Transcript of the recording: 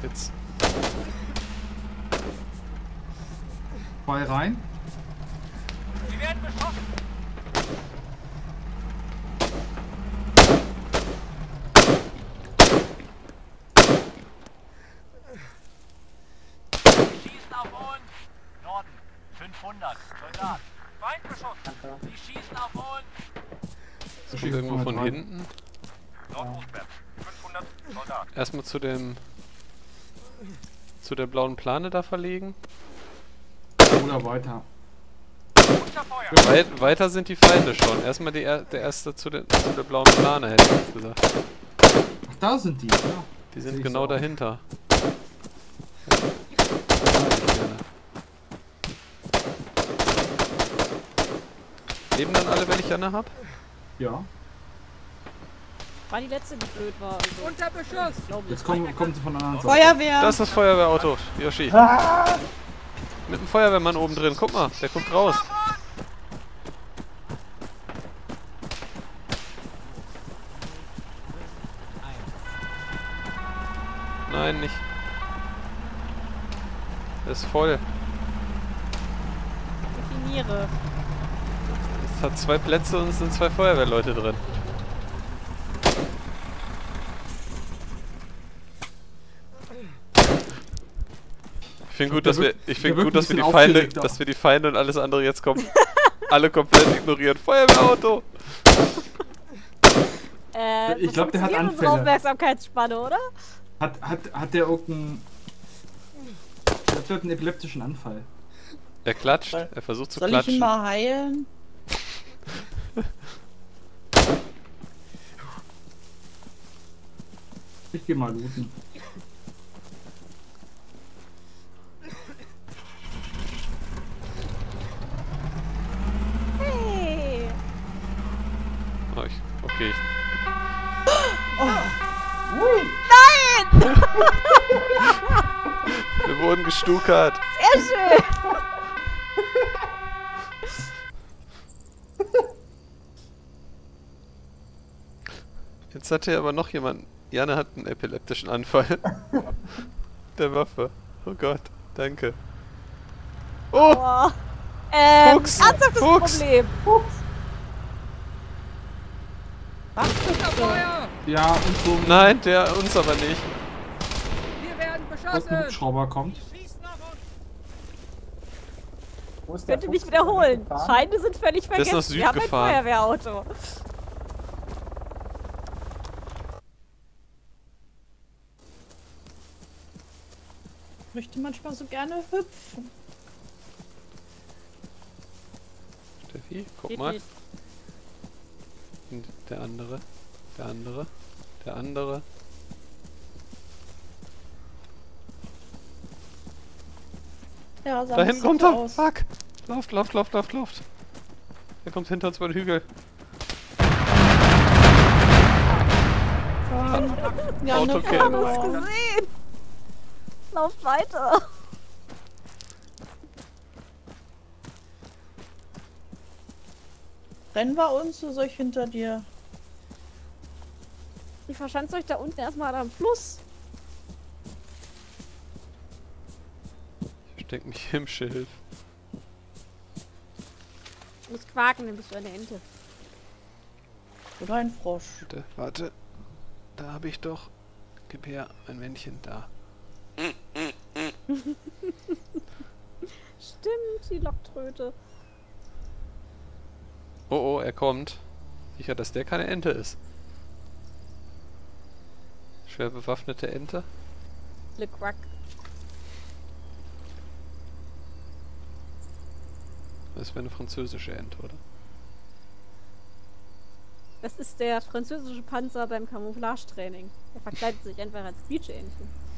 Witz. 2 rein. Sie werden beschossen. Sie schießen auf uns. Norden, 500. Soldat. Feind beschossen. Sie schießen auf uns. Kommt irgendwo von hinten. Nordostwärts, 500. Soldat. Erstmal zu der blauen Plane da verlegen. Oder weiter. Unter Feuer. Weiter sind die Feinde schon. Erstmal der erste zu der blauen Plane, hätte ich jetzt gesagt. Ach, da sind die. Ja. Die Sehe sind ich genau so. dahinter. Leben dann alle, wenn ich Janne hab? Ja. War die letzte, die blöd war. Also, Unter Beschuss. glaub ich. Jetzt kommt sie von der anderen Seite. Feuerwehr! Das ist das Feuerwehrauto, Yoshi. Mit dem Feuerwehrmann oben drin. Guck mal, der guckt raus. Nein, nicht. Der ist voll. Definiere. Es hat 2 Plätze und es sind 2 Feuerwehrleute drin. Ich finde gut, dass wir die Feinde und alles andere jetzt alle komplett ignorieren. Feuerwehrauto! Ich glaub, der hat funktioniert unsere Anfälle. Aufmerksamkeitsspanne, oder? Hat der irgendeinen... Der hat dort einen epileptischen Anfall. Er klatscht, er versucht zu Soll ich ihn klatschen. mal heilen? Ich geh mal looten. Hey! Oh, okay. Nein! Wir wurden gestukert. Sehr schön! Jetzt hatte aber noch jemand. Janne hat einen epileptischen Anfall. Der Waffe. Oh Gott, danke. Oh! Boah. Fuchs! Ernsthaftes Fuchs! Problem. Ja, und so Nein, der uns aber nicht. Wir werden ein beschossen. Hubschrauber kommt. Schießen auf uns. Wo ist der Könnte Fuchs? mich wiederholen. Ist der Feinde sind völlig ist nach vergessen. Süd Wir haben ein gefahren. Feuerwehrauto. Ich möchte manchmal so gerne hüpfen. Steffi, guck Geht mal. nicht. Und der andere. Der andere. Der andere. Ja, sah Da nicht hinten so kommt er! aus. Fuck! Lauft! Er kommt hinter uns über den Hügel. Ja, Auto ne, killen. Ich hab's verloren. gesehen. Lauf weiter. Rennen wir uns oder soll ich hinter dir? Ich verschanze euch da unten erstmal am Fluss. Ich steck mich im Schilf. Du musst quaken, dann bist du eine Ente. Oder ein Frosch? Warte. Da habe ich doch. Gib her, ein Männchen da. Stimmt, die Locktröte. Oh, er kommt. Sicher, dass der keine Ente ist. Schwer bewaffnete Ente. Le Quack. Das wäre eine französische Ente, oder? Das ist der französische Panzer beim Camouflage-Training. Er verkleidet sich einfach als Quietscheentchen.